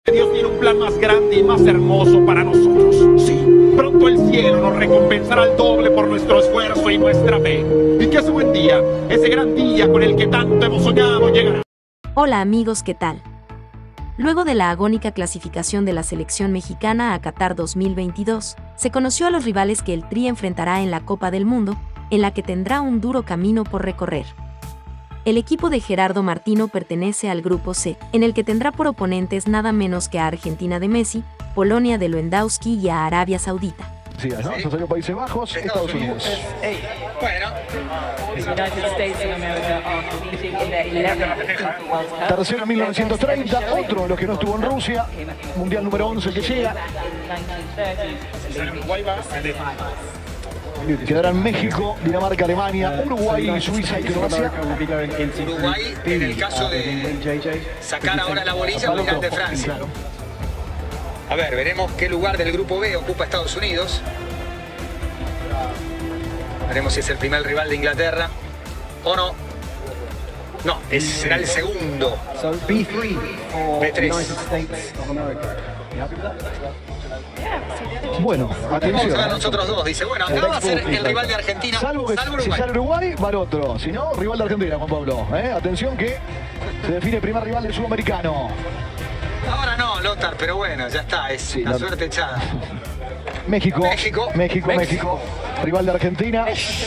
Dios tiene un plan más grande y más hermoso para nosotros. Sí, pronto el cielo nos recompensará al doble por nuestro esfuerzo y nuestra fe. Y que ese buen día, ese gran día con el que tanto hemos soñado, llegará. Hola amigos, ¿qué tal? Luego de la agónica clasificación de la selección mexicana a Qatar 2022, se conoció a los rivales que el Tri enfrentará en la Copa del Mundo, en la que tendrá un duro camino por recorrer. El equipo de Gerardo Martino pertenece al Grupo C, en el que tendrá por oponentes nada menos que a Argentina de Messi, Polonia de Lewandowski y a Arabia Saudita. Sí, ¿no? Eso salió Países Bajos, Estados Unidos. Bueno. Tercero en 1930, otro de los que no estuvo en Rusia, Mundial número 11 que llega. Quedarán México, Dinamarca, Alemania, Uruguay, Suiza y Croacia. Uruguay, en el caso de sacar ahora la bolilla, o el de Francia. A ver, veremos qué lugar del grupo B ocupa Estados Unidos. Veremos si es el primer rival de Inglaterra o no. No, será el segundo. B3. Bueno, atención. Vamos a ver nosotros dos. Dice, bueno, acá va a ser el rival de Argentina. Salvo que Uruguay. si sale Uruguay, va el otro. Si no, rival de Argentina, Juan Pablo. Atención que se define el primer rival del sudamericano. Ahora no, Lothar, pero bueno, ya está, es Sí, la suerte echada. México. Rival de Argentina.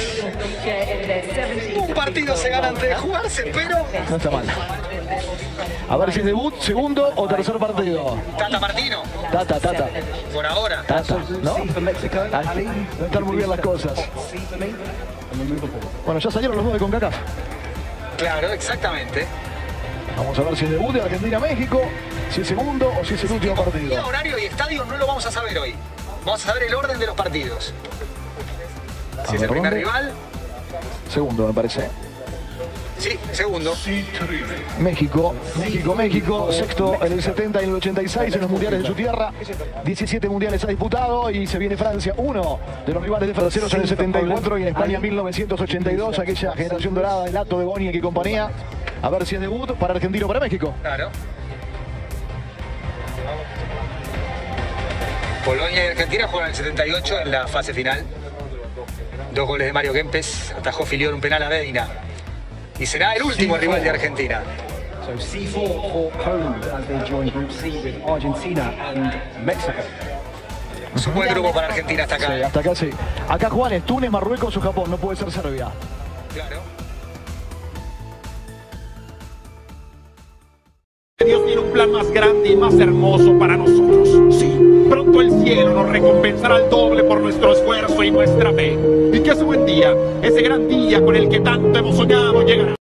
Un partido se gana antes de jugarse, pero... No está mal. A ver si es debut, segundo o tercer partido. Tata Martino, Tata. por ahora. Tata, ¿no? Así no están muy bien las cosas. Bueno, ya salieron los dos de CONCACAF. Claro, exactamente. Vamos a ver si es debut de Argentina-México, si es segundo o si es el último Día, partido. horario y estadio no lo vamos a saber hoy. Vamos a saber el orden de los partidos. Si es el primer rival. Segundo, me parece. Sí, segundo. México, sexto en el 70 y en el 86 en los mundiales de su tierra. 17 mundiales ha disputado y se viene Francia, uno de los rivales de franceses en el 74 y en España 1982, aquella generación dorada de Lato, de Boniek y compañía. A ver si es debut para Argentina o para México. Claro. Polonia y Argentina juegan el 78 en la fase final. 2 goles de Mario Kempes, atajó Filión un penal a Medina. Y será el último rival de Argentina. So C4 for Poland as they join Group C with Argentina and Mexico. Es un buen grupo para Argentina hasta acá. Sí, hasta acá sí. Acá Juan es Túnez, Marruecos o Japón, no puede ser Serbia. Claro. Dios tiene un plan más grande y más hermoso para nosotros. Sí, pronto el cielo nos recompensará al doble por nuestro esfuerzo y nuestra fe. Y que ese buen día, ese gran día con el que tanto hemos soñado, llegará.